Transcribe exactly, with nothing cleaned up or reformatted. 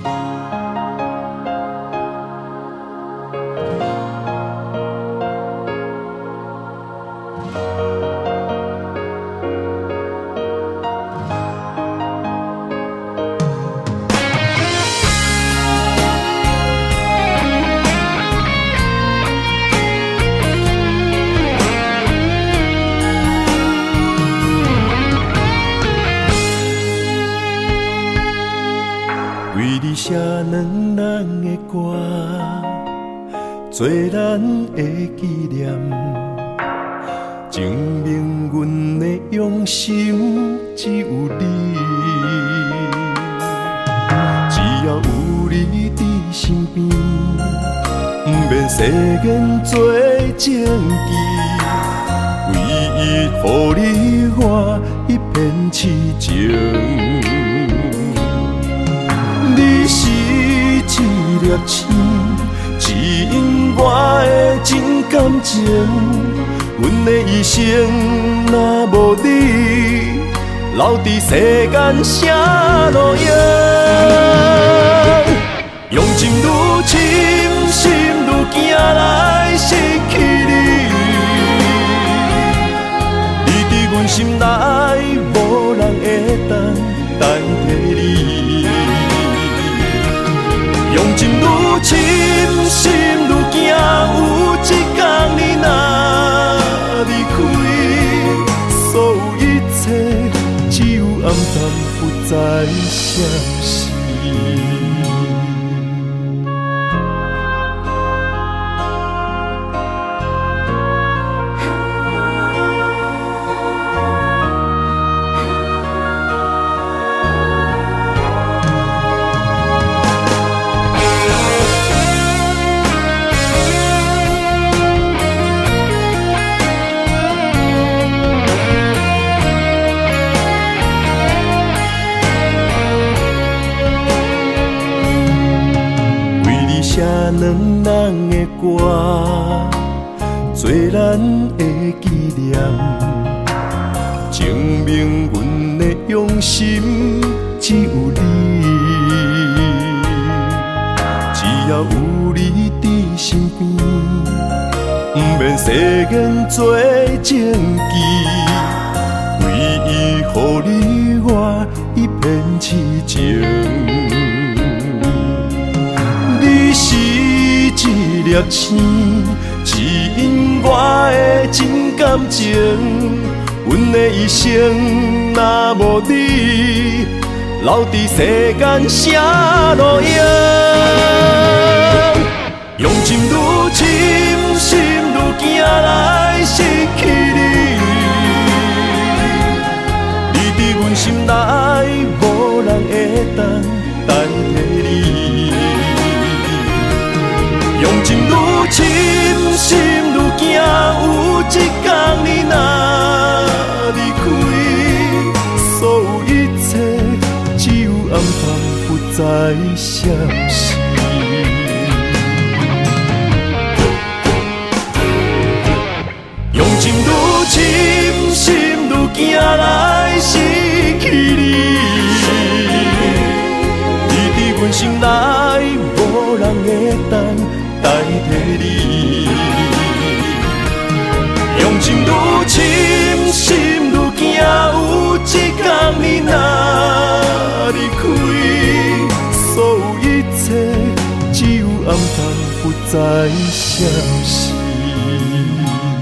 为你写两人的歌，做咱的纪念，证明阮的用心只有你。只要有你伫身边，不免世间做证据，唯一予你我一片痴情。你是一粒星，指引我的真感情。阮的一生若无你，留伫世间啥路用？用情愈深，心愈惊来失去你。你伫阮心内，无人会当代替你。用情愈深，心愈惊，有一天你若离开，所有一切只有暗淡，不再相信。写两人的歌，做咱的纪念，证明阮的用心只有你。只要有你伫身边，不免世间做证据，唯一予你我一片痴情。你是一粒星，指引我的真感情。阮的一生若无你，留伫世间啥路用？用情愈深，心愈惊来失去你。你伫阮心内，无人会当代替你。用情愈深，心愈惊，有一天你若离开，所有一切只有暗淡，不再相信。用情愈深，心愈惊来失去你。你伫阮心内，无人会当代替你。用情愈深，心愈惊，有一天你若离开，所有一切只有暗淡，不再相信。